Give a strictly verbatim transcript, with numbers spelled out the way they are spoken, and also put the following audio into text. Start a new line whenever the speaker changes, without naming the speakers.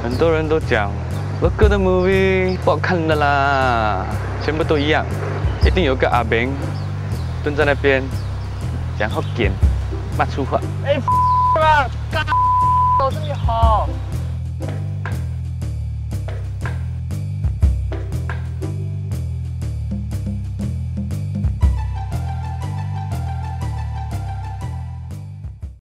很多人都讲 local 的 movie 不好看的啦，全部都一样，一定有个阿明蹲在那边讲福建，骂粗话。
哎，啊，干，都是你好。